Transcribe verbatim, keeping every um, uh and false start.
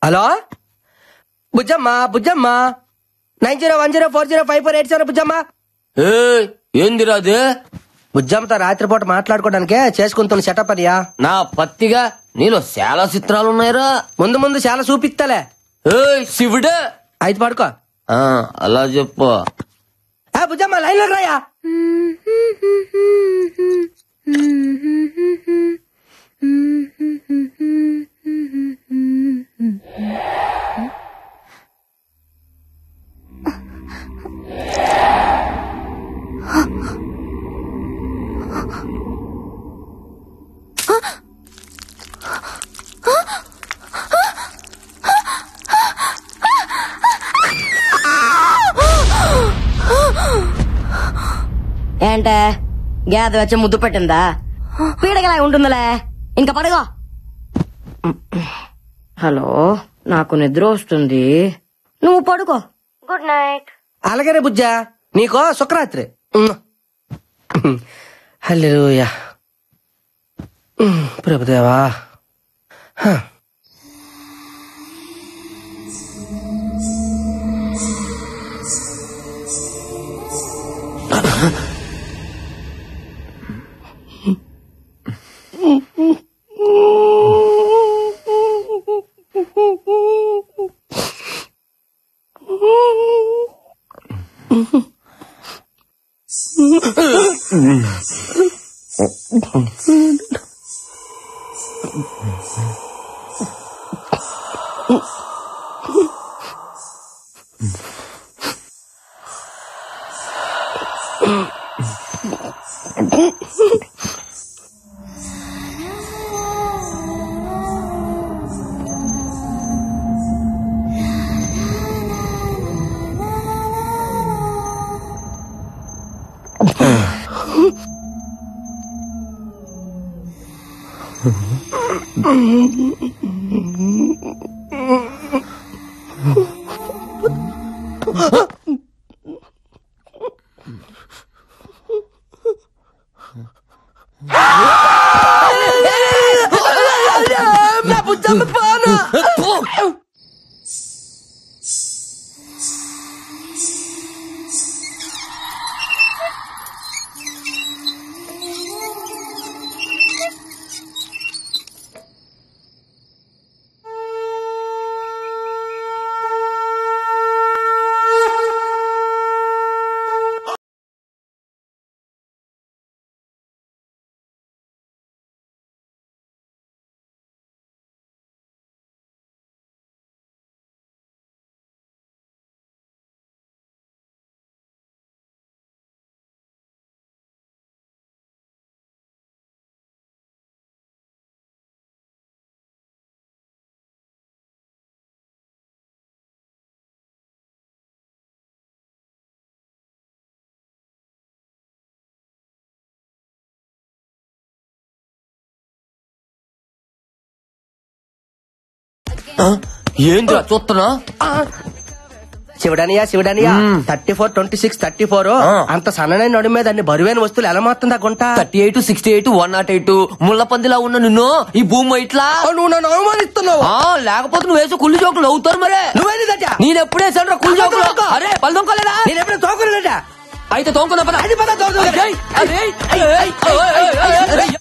Hello Bujjamma Bujjamma nine zero one zero four zero five four eight seven Bujjamma. ఏందిరా అది? బుజ్జమ్మతో రాత్రిపూట మాట్లాడుకోవడానికే చేసుకుంటున్న సెటప్ అనియా. నా పత్తిగా నీలో చాలా చిత్రాలున్నాయిరా. ముందు ముందు చాలా చూపిస్తాలే. శివుడే అయితే పడుకో. అలా చెప్పు. బుజ్జమ్మ లైన్ లోకి రాయా. ఏంటే గ్యాద వచ్చి ముద్దు పెట్టిందా? పీడగలా ఉంటుందిలే, ఇంకా పడుకో. హలో, నాకు నిద్ర వస్తుంది, నువ్వు పడుకో. Good night. అలాగే బుజ్జా, నీకో శుక్రరాత్రి. హల్లెలూయా. ప్రభుదేవా. ఏంద్రా చూస్తున్నా? శివుడనియా శివుడనియా thirty four twenty six thirty four అంత సన్ననైన నడు మీద అన్ని బరువైన వస్తువులు ఎలా మారుతుందా గుంట? Thirty eight sixty eight one not eight ముళ్ళ పందిలా ఉన్న నిన్ను ఈ భూమి ఇట్లా నువ్వు నన్ను అవమానిస్తున్నావు. లేకపోతే నువ్వు వేసే కుళ్ళు జోకులు అవుతారు. మరే నువ్వేంటి నేను ఎప్పుడే సరే కుళ్ళు జోకులు? అరే పలు తొంకోలేదా? నేను ఎప్పుడు తోకలేదా? అయితే తోంకున్నా పద. అది పద.